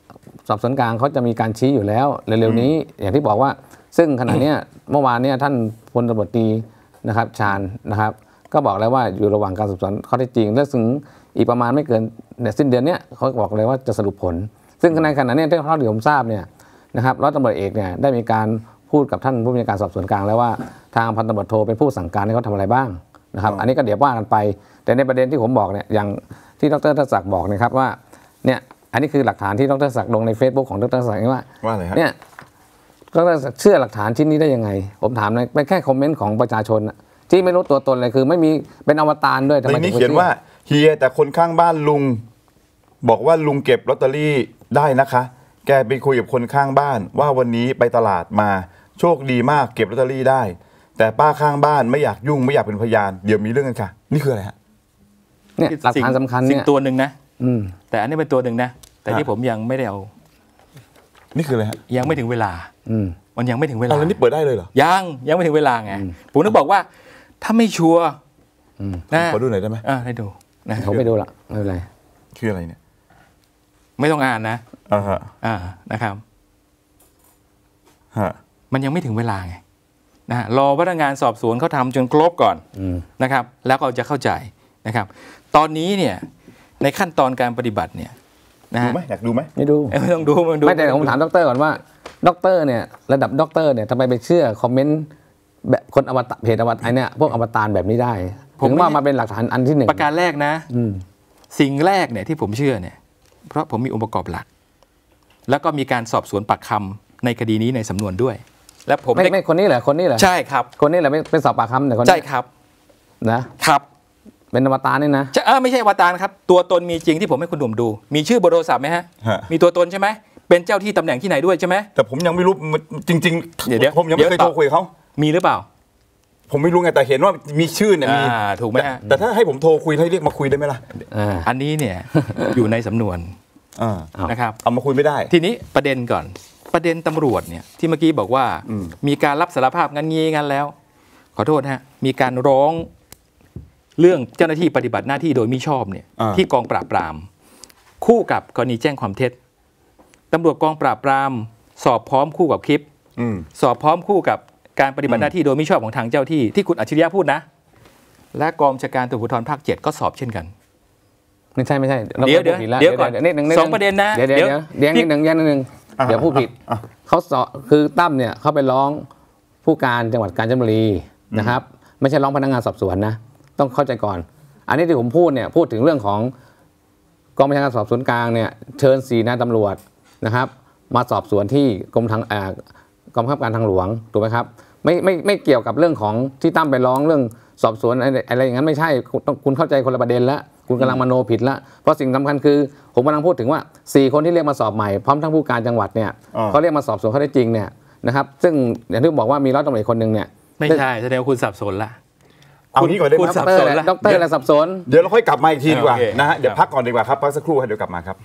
สอบสวนกลางเขาจะมีการชี้อยู่แล้วเร็วๆนี้อย่างที่บอกว่าซึ่งขณะนี้เมื่อวานเนี่ยท่านพลตำรวจตรีนะครับชาญนะครับก็บอกแล้วว่าอยู่ระหว่างการสอบสวนข้อเท็จจริงและถึงอีกประมาณไม่เกินเนี่ยสิ้นเดือนเนี้ยเขาบอกเลยว่าจะสรุปผลซึ่งในขณะนี้เท่าที่ผมทราบเนี่ยนะครับร้อยตำรวจเอกเนี่ยได้มีการพูดกับท่านผู้บัญชาการสอบสวนกลางแล้วว่าทางพันตำรวจโทเป็นผู้สั่งการให้เขาทำอะไรบ้างนะครับอันนี้ก็เดี๋ยวว่ากันไปแต่ในประเด็นที่ผมบอกเนี่ยอย่างที่ดร.ทศักดิ์บอกนะครับว่าเนี่ยอันนี้คือหลักฐานที่ดร.ศักดิ์ลงใน Facebook ของดร.ศักดิ์ว่าว่าอะไรฮะเนี่ยดร.ศักดิ์เชื่อหลักฐานชิ้นนี้ได้ยังไงผมถามเลยเป็นแค่คอมเมนต์ของประชาชนที่ไม่รู้ตัวตนเลยคือไม่มีเป็นอวตารด้วยทำไมในนี้เขียนว่าเฮียแต่คนข้างบ้านลุงบอกว่าลุงเก็บลอตเตอรี่ได้นะคะแกไปคุยกับคนข้างบ้านว่าวันนี้ไปตลาดมาโชคดีมากเก็บลอตเตอรี่ได้แต่ป้าข้างบ้านไม่อยากยุ่งไม่อยากเป็นพยานเดี๋ยวมีเรื่องกันค่ะนี่คืออะไรฮะเนี่ยหลักฐานสำคัญเนี่ยสิ่งตัวหนึ่งนะแต่อันนี้เป็นตัวหนึ่งนะแต่ที่ผมยังไม่ได้เอานี่คืออะไรฮะยังไม่ถึงเวลามันยังไม่ถึงเวลาแล้วนี่เปิดได้เลยเหรอยังยังไม่ถึงเวลาไงผมนึกบอกว่าถ้าไม่ชัวร์นะขอดูหน่อยได้ไหมอ่าให้ดูนะผมไม่ดูละไม่เป็นไรคืออะไรเนี่ยไม่ต้องอ่านนะอ่าฮะอ่านะครับฮะมันยังไม่ถึงเวลาไงนะรอพนักงานสอบสวนเขาทำจนครบก่อนนะครับแล้วก็จะเข้าใจนะครับตอนนี้เนี่ยในขั้นตอนการปฏิบัติเนี่ยนะดูไหมอยากดูไหมไม่ดูไม่ต้องดูมันดูไม่แต่ผมถามดร.ก่อนว่าดร.เนี่ยระดับดร.เนี่ยทำไมไปเชื่อคอมเมนต์แบบคนอวตารเพจอวตารไอเนี่ยพวกอวตารแบบนี้ได้ถึงว่ามาเป็นหลักฐานอันที่หนึ่งประการแรกนะสิ่งแรกเนี่ยที่ผมเชื่อเนี่ยเพราะผมมีองค์ประกอบหลักแล้วก็มีการสอบสวนปากคำในคดีนี้ในสำนวนด้วยและผมไม่ไม่คนนี้เหรอคนนี้เหรอใช่ครับคนนี้แหละไม่เป็นสอบปากคำแต่คนนี้ใช่ครับนะครับเป็นอวตารนี่นะจะเออไม่ใช่อวตารครับตัวตนมีจริงที่ผมให้คุณหนุ่มดูมีชื่อเบอร์โทรศัพท์ไหมฮะมีตัวตนใช่ไหมเป็นเจ้าที่ตำแหน่งที่ไหนด้วยใช่ไหมแต่ผมยังไม่รู้จริงๆเดี๋ยวผมยังไม่เคยโทรคุยเขามีหรือเปล่าผมไม่รู้ไงแต่เห็นว่ามีชื่อเนี่ยมีถูกไหมฮะแต่ถ้าให้ผมโทรคุยให้เรียกมาคุยได้ไหมล่ะอันนี้เนี่ยอยู่ในสำนวนนะครับเอามาคุยไม่ได้ทีนี้ประเด็นก่อนประเด็นตำรวจเนี่ยที่เมื่อกี้บอกว่ามีการรับสารภาพงั้นงี้งั้นแล้วขอโทษฮะมีการร้องเรื่องเจ้าหน้าที่ปฏิบัติหน้าที่โดยมิชอบเนี่ยที่กองปราบปรามคู่กับกรณีแจ้งความเท็จตำรวจกองปราบปรามสอบพร้อมคู่กับคลิปสอบพร้อมคู่กับการปฏิบัติหน้าที่โดยมิชอบของทางเจ้าที่ที่คุณอัจฉริยะพูดนะและกองบัญชาการตำรวจภูธรภาคเจ็ดก็สอบเช่นกันไม่ใช่ไม่ใช่เดี๋ยวเดี๋ยวเดี๋ยวก่อนสองประเด็นนะเดี๋ยวเดี๋ยวเดี๋ยวนิดหนึ่งนิดหนึ่งเดี๋ยวพูดผิดเขาสอบคือตั้มเนี่ยเขาไปร้องผู้การจังหวัดกาญจนบุรีนะครับไม่ใช่ร้องพนักงานสอบสวนนะต้องเข้าใจก่อนอันนี้ที่ผมพูดเนี่ยพูดถึงเรื่องของกองบัญชาการสอบสวนกลางเนี่ยเชิญสี่นายตำรวจนะครับมาสอบสวนที่กรมทางกองบังคับการทางหลวงถูกไหมครับไม่ไม่ไม่เกี่ยวกับเรื่องของที่ตั้มไปร้องเรื่องสอบสวนอะไรอะไรอย่างนั้นไม่ใช่คุณเข้าใจคนละประเด็นแล้วคุณกำลังมโนผิดแล้วเพราะสิ่งสำคัญคือผมกำลังพูดถึงว่าสี่คนที่เรียกมาสอบใหม่พร้อมทั้งผู้การจังหวัดเนี่ยเขาเรียกมาสอบสวนข้อเท็จจริงเนี่ยนะครับซึ่งอย่างที่บอกว่ามีร้อยตำรวจคนหนึ่งเนี่ยไม่ใช่แสดงว่าคุณสับสนละเอางี้ก่อนได้ไหมดรและดรและสับสนเดี๋ยวเราค่อยกลับมาอีกทีดีกว่านะฮะเดี๋ยวพักก่อนดีกว่าครับพักสักครู่เดี๋ยวกลับมาครับ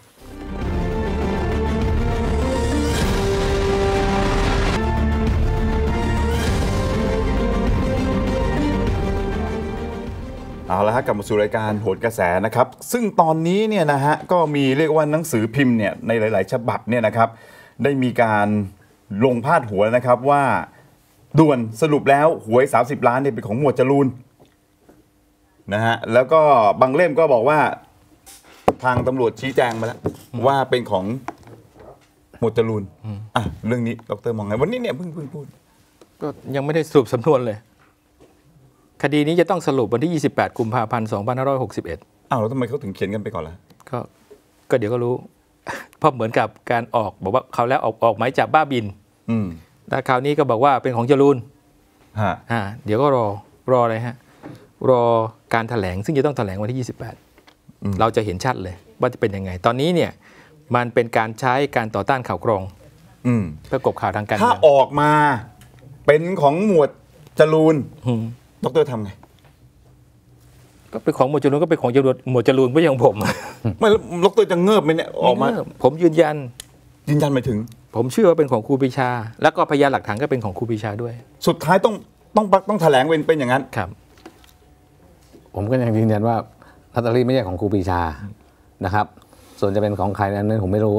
เอาละฮะกลับมาสู่รายการโหนกระแสนะครับซึ่งตอนนี้เนี่ยนะฮะก็มีเรียกว่าหนังสือพิมพ์เนี่ยในหลายๆฉบับเนี่ยนะครับได้มีการลงพาดหัวนะครับว่าด่วนสรุปแล้วหวยสามสิบล้านเนี่ยเป็นของหมวดจรูนนะฮะแล้วก็บางเล่มก็บอกว่าทางตำรวจชี้แจงมาแล้วว่าเป็นของหมวดจรูนอ่ะเรื่องนี้ดร.มองไงวันนี้เนี่ยเพิ่งเพิ่งพูดก็ยังไม่ได้สรุปสำนวนเลยคดีนี้จะต้องสรุปวันที่ยี่สิบแปดกุมภาพันธ์สองพันห้าร้อยหกสิบเอ็ดอ้าวแล้วทำไมเขาถึงเขียนกันไปก่อนล่ะก็ก็เดี๋ยวก็รู้เพราะเหมือนกับการออกบอกว่าเขาแล้วออกออกหมายจับบ้าบินอืมแต่คราวนี้ก็บอกว่าเป็นของจรูนฮะอ่าเดี๋ยวก็รอรออะไรฮะรอการแถลงซึ่งจะต้องแถลงวันที่ยี่สิบแปดเราจะเห็นชัดเลยว่าจะเป็นยังไงตอนนี้เนี่ยมันเป็นการใช้การต่อต้านข่าวกรองเพื่อกบข่าวทางการถ้าออกมาเป็นของหมวดจรูนดร.ทำไงก็เป็นของหมวดจรูนก็เป็นของหมวดจรูนไม่ใช่ของผมไม่แล้วดร.จะเงิบไหมเนี่ยออกมาผมยืนยันยืนยันหมายถึงผมเชื่อว่าเป็นของครูปรีชาแล้วก็พยานหลักฐานก็เป็นของครูปรีชาด้วยสุดท้ายต้องต้องต้องแถลงเป็นเป็นอย่างนั้นครับผมก็ยังยืนยันว่าลอตเตอรี่ไม่ใช่ของครูปรีชานะครับส่วนจะเป็นของใครนั้นผมไม่รู้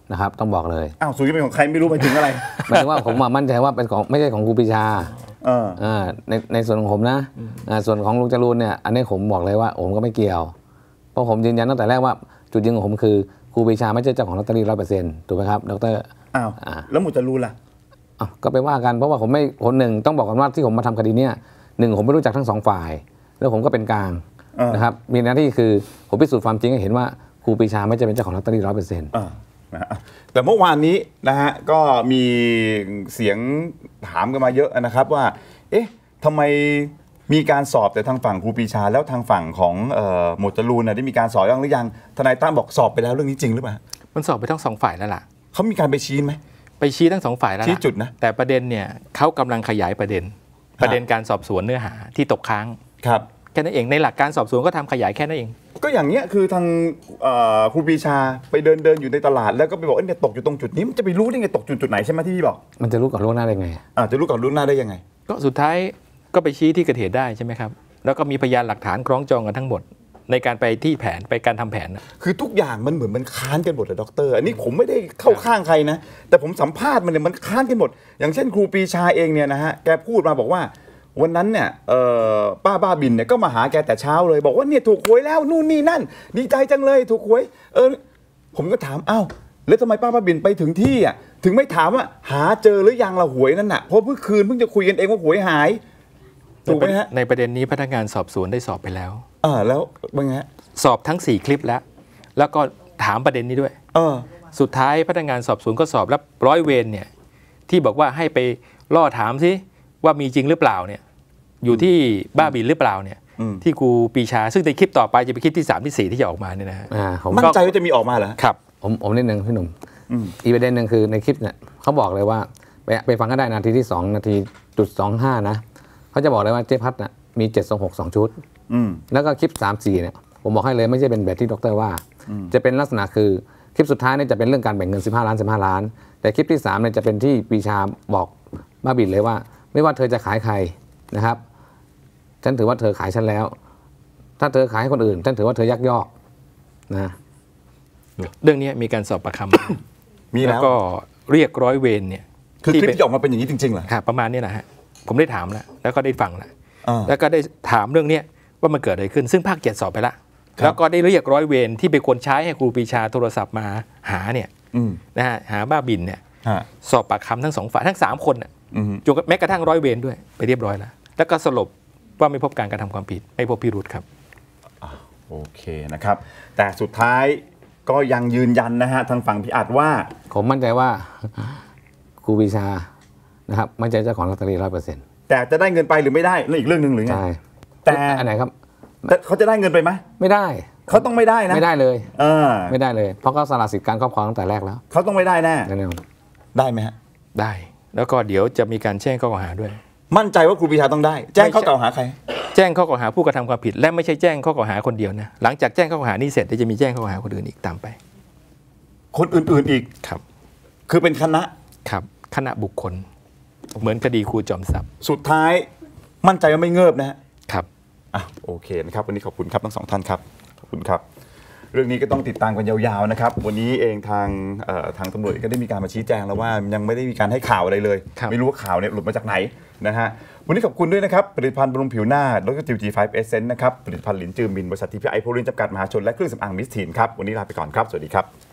นะครับต้องบอกเลยอ้าวสูตรเป็นของใครไม่รู้หมายถึงอะไรหมายถึงว่าผมมั่นใจว่าเป็นของไม่ใช่ของครูปรีชาในในส่วนของผมนะส่วนของลุงจรูนเนี่ยอันนี้ผมบอกเลยว่าผมก็ไม่เกี่ยวเพราะผมยืนยันตั้งแต่แรกว่าจุดยืนของผมคือครูปรีชาไม่ใช่เจ้าของลอตเตอรี่ร้อยเปอร์เซ็นต์ถูกไหมครับดร. อ้าวแล้วหมวดจรูนล่ะอ้าวก็ไปว่ากันเพราะว่าผมไม่คนหนึ่งต้องบอกกันว่าที่ผมมาทำคดีเนี้ยหนึ่งผมไม่รู้จักทั้งสองฝ่ายแล้วผมก็เป็นกลางนะครับมีหน้าที่คือผมพิสูจน์ความจริงให้เห็นว่าครูปรีชาไม่ใช่เป็นเจ้าของลอตเตอรี่ร้อยเปอร์เซ็นต์แต่เมื่อวานนี้นะฮะก็มีเสียงถามกันมาเยอะนะครับว่าเอ๊ะทำไมมีการสอบแต่ทางฝั่งครูปรีชาแล้วทางฝั่งของหมวดจรูนได้มีการสอบยังหรือยังทนายตั้มบอกสอบไปแล้วเรื่องนี้จริงหรือเปล่ามันสอบไปทั้งสองฝ่ายแล้วล่ะเขามีการไปชี้ไหมไปชี้ทั้งสองฝ่ายแล้วชี้จุดนะแต่ประเด็นเนี่ยเขากำลังขยายประเด็นประเด็นการสอบสวนเนื้อหาที่ตกค้างครับแค่นั้นเองในหลักการสอบสวนก็ทำขยายแค่นั้นเองก็อย่างเนี้ยคือทางครูปรีชาไปเดินเดินอยู่ในตลาดแล้วก็ไปบอกเนี่ยตกอยู่ตรงจุดนี้มันจะไปรู้ได้ไงตกจุดจุดไหนใช่ไหมที่พี่บอกมันจะรู้ก่อนล่วงหน้าได้ไงอ่าจะรู้ก่อนล่วงหน้าได้ยังไงก็สุดท้ายก็ไปชี้ที่เกิดเหตุได้ใช่ไหมครับแล้วก็มีพยานหลักฐานคล้องจองกันทั้งหมดในการไปที่แผนไปการทำแผนคือทุกอย่างมันเหมือนมันค้านกันหมดเลยด็อกเตอร์อันนี้ผมไม่ได้เข้าข้างใครนะแต่ผมสัมภาษณ์มันเนี่ยมันค้านกันหมดอย่างเช่นครูปรีชาเองเนี่ยนะฮะแกพูดมาบอกว่าวันนั้นเนี่ยป้าบ้าบินเนี่ยก็มาหาแกแต่เช้าเลยบอกว่าเนี่ยถูกหวยแล้วนู่นนี่นั่นดีใจจังเลยถูกหวยเออผมก็ถามอ้าวแล้วทำไมป้าบ้าบินไปถึงที่อ่ะถึงไม่ถามว่าหาเจอหรือยังละหวยนั่นน่ะเพราะเมื่อคืนเพิ่งจะคุยกันเองว่าหวยหายถูกไหมฮะในประเด็นนี้พนักงานสอบสวนได้สอบไปแล้วอ่าแล้วเป็นไงสอบทั้งสี่คลิปแล้วแล้วก็ถามประเด็นนี้ด้วยเออสุดท้ายพนักงานสอบสวนก็สอบแล้วร้อยเวรเนี่ยที่บอกว่าให้ไปล่อถามซิว่ามีจริงหรือเปล่าเนี่ยอยู่ที่บ้าบินหรือเปล่าเนี่ยที่ครูปรีชาซึ่งในคลิปต่อไปจะเป็นคลิปที่สามที่สี่ที่จะออกมาเนี่ยนะฮะมั่นใจว่าจะมีออกมาเหรอครับผมผมนิดนึงพี่หนุ่มอีกประเด็นหนึ่งคือในคลิปเนี่ยเขาบอกเลยว่าไปไปฟังก็ได้นาทีที่สองนาทีจุดสองห้านะเขาจะบอกเลยว่าเจ๊พัดน่ะมีเจ็ดสองหกสองชุดแล้วก็คลิปสามสี่เนี่ยผมบอกให้เลยไม่ใช่เป็นแบบที่ดร.ว่าจะเป็นลักษณะคือคลิปสุดท้ายเนี่ยจะเป็นเรื่องการแบ่งเงินสิบห้าล้านสิบห้าล้านแต่คลิปที่สามเนี่ยจะเป็นที่ปรีชาบอกบ้าบินเลยว่าไม่ว่าเธอจะขายใครนะครับฉันถือว่าเธอขายฉันแล้วถ้าเธอขายให้คนอื่นฉันถือว่าเธอยักยอกนะเรื่องนี้มีการสอบปากคำมีแล้วก็เรียกร้อยเวรเนี่ยคือคลิปที่ออกมาเป็นอย่างนี้จริงๆเหรอครับประมาณนี้นะฮะผมได้ถามแล้วแล้วก็ได้ฟังแล้วแล้วก็ได้ถามเรื่องนี้ว่ามันเกิดอะไรขึ้นซึ่งภาคเจ็ดสอบไปแล้วแล้วก็ได้เรียกร้อยเวรที่เป็นคนใช้ให้ครูปรีชาโทรศัพท์มาหาเนี่ยนะฮะหาบ้าบินเนี่ยสอบปากคำทั้งสองฝ่ายทั้งสามคนน่ะจนแม้กระทั่งร้อยเวรด้วยไปเรียบร้อยแล้วแล้วก็สรุปว่าไม่พบการกระทำความผิดไม่พบพิรุธครับโอเคนะครับแต่สุดท้ายก็ยังยืนยันนะฮะทางฝั่งพี่อัดว่าผมมั่นใจว่าครูปรีชานะครับไม่ใช่เจ้าของลอตเตอรี่ร้อยเปอร์เซ็นต์แต่จะได้เงินไปหรือไม่ได้นั่นอีกเรื่องหนึ่งหรือไงใช่แต่อันไหนครับแต่เขาจะได้เงินไปไหมไม่ได้เขาต้องไม่ได้นะไม่ได้เลยเออไม่ได้เลยเพราะเขาสละสิทธิ์การครอบครองตั้งแต่แรกแล้วเขาต้องไม่ได้แน่แน่นอนได้ไหมฮะได้แล้วก็เดี๋ยวจะมีการแจ้งข้อกล่าวหาด้วยมั่นใจว่าครูปรีชาต้องได้แจ้งข้อกล่าวหาใครแจ้งข้อกล่าวหาผู้กระทำความผิดและไม่ใช่แจ้งข้อกล่าวหาคนเดียวนะหลังจากแจ้งข้อกล่าวหานี้เสร็จจะมีแจ้งข้อกล่าวหาคนอื่นอีกตามไปคนอื่นๆอีกครับคือเป็นคณะครับคณะบุคคลเหมือนคดีครูจอมทรัพย์สุดท้ายมั่นใจว่าไม่เงิบนะฮะครับอ่ะโอเคนะครับวันนี้ขอบคุณครับทั้งสองท่านครับขอบคุณครับเรื่องนี้ก็ต้องติดตามกันยาวๆนะครับวันนี้เองทางทางตำรวจก็ได้มีการมาชี้แจงแล้วว่ายังไม่ได้มีการให้ข่าวอะไรเลยไม่รู้ว่าข่าวเนี่ยหลุดมาจากไหนนะฮะวันนี้ขอบคุณด้วยนะครับผลิตภัณฑ์บำรุงผิวหน้าดร. จิว จี ไฟว์ Essence นะครับผลิตภัณฑ์หลินจือมินบริษัททีพีไอโพลินจำกัดมหาชนและเครื่องสำอางมิสทีนครับวันนี้ลาไปก่อนครับสวัสดีครับ